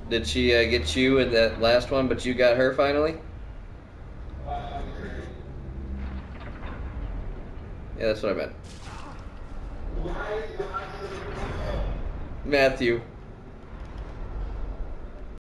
Did she get you in that last one, but you got her finally? Yeah, that's what I meant. Matthew.